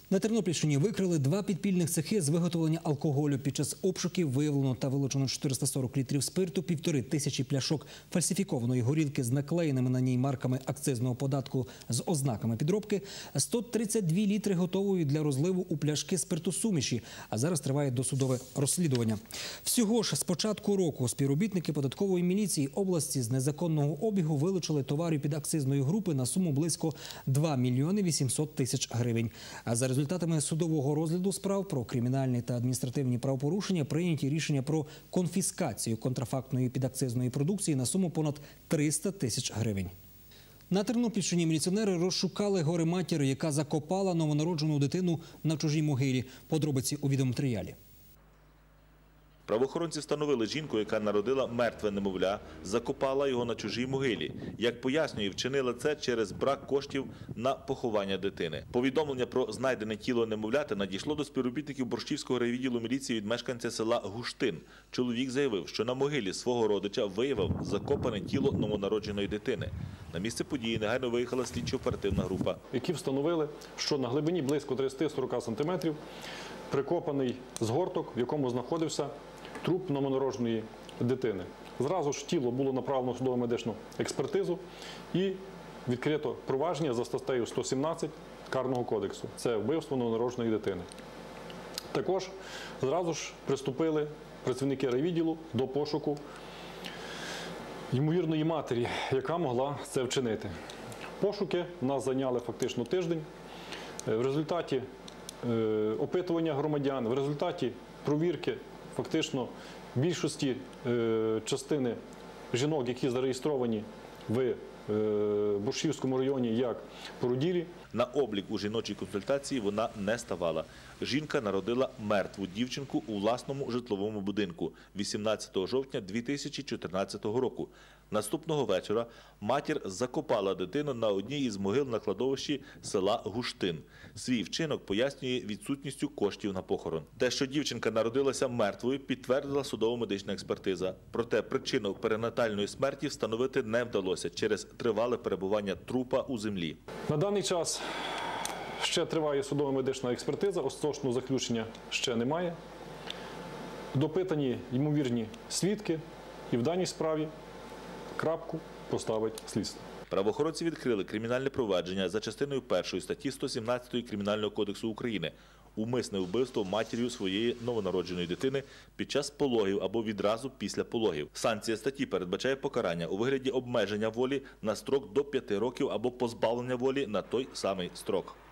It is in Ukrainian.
На Тернопільщині викрили 2 підпільних цехи з виготовлення алкоголю. Під час обшуків виявлено та вилучено 440 літрів спирту, 1500 пляшок фальсифікованої горілки з наклеєними на ній марками акцизного податку з ознаками підробки, 132 літри готової для розливу у пляшки спиртосуміші, а зараз триває досудове розслідування. Всього ж з початку року співробітники податкової міліції області з незаконного обігу вилучили товарів під акцизної групи на суму близько 2 мільйони 800 тисяч гривень. А за результатами судового розгляду справ про кримінальні та адміністративні правопорушення прийняті рішення про конфіскацію контрафактної підакцизної продукції на суму понад 300 тисяч гривень. На Тернопільщині міліціонери розшукали горе-матір, яка закопала новонароджену дитину на чужій могилі. Подробиці у відеоматеріалі. Правоохоронці встановили жінку, яка народила мертве немовля, закопала його на чужій могилі. Як пояснює, вчинила це через брак коштів на поховання дитини. Повідомлення про знайдене тіло немовляти надійшло до співробітників Борщівського райвідділу міліції від мешканця села Гуштин. Чоловік заявив, що на могилі свого родича виявив закопане тіло новонародженої дитини. На місце події негайно виїхала слідчо-оперативна група. Які встановили, що на глибині близько 30-40 см прикопаний згорток, в якому знаходився труп новонародженої дитини. Зразу ж тіло було направлено в судово-медичну експертизу і відкрито провадження за статтею 117 Карного кодексу. Це вбивство новонародженої дитини. Також зразу ж приступили працівники райвідділу до пошуку ймовірної матері, яка могла це вчинити. Пошуки в нас зайняли фактично тиждень. В результаті опитування громадян, в результаті провірки фактично більшості частини жінок, які зареєстровані в Борщівському районі як породілі. На облік у жіночій консультації вона не ставала. Жінка народила мертву дівчинку у власному житловому будинку 18 жовтня 2014 року. Наступного вечора матір закопала дитину на одній із могил на кладовищі села Гуштин. Свій вчинок пояснює відсутністю коштів на похорон. Те, що дівчинка народилася мертвою, підтвердила судово-медична експертиза. Проте причину перинатальної смерті встановити не вдалося через тривале перебування трупа у землі. На даний час ще триває судово-медична експертиза, остаточного заключення ще немає. Допитані ймовірні свідки і в даній справі крапку поставить слідство. Правоохоронці відкрили кримінальне провадження за частиною 1 статті 117 Кримінального кодексу України «Умисне вбивство матір'ю своєї новонародженої дитини під час пологів або відразу після пологів». Санкція статті передбачає покарання у вигляді обмеження волі на строк до 5 років або позбавлення волі на той самий строк.